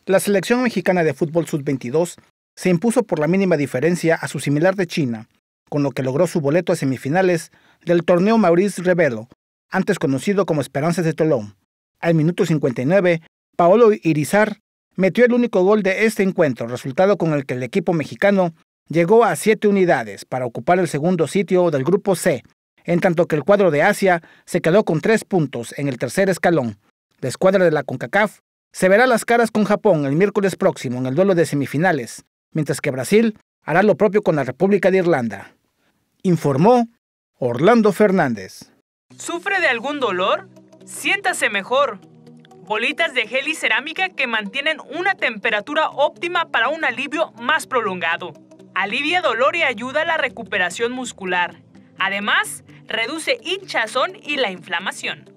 La selección mexicana de fútbol sub-22 se impuso por la mínima diferencia a su similar de China, con lo que logró su boleto a semifinales del torneo Maurice Revello, antes conocido como Esperanzas de Tolón. Al minuto 59, Paolo Irizar metió el único gol de este encuentro, resultado con el que el equipo mexicano llegó a 7 unidades para ocupar el segundo sitio del grupo C, en tanto que el cuadro de Asia se quedó con 3 puntos en el tercer escalón. La escuadra de la CONCACAF se verá las caras con Japón el miércoles próximo en el duelo de semifinales, mientras que Brasil hará lo propio con la República de Irlanda. Informó Orlando Fernández. ¿Sufre de algún dolor? Siéntase mejor. Bolitas de gel y cerámica que mantienen una temperatura óptima para un alivio más prolongado. Alivia dolor y ayuda a la recuperación muscular. Además, reduce hinchazón y la inflamación.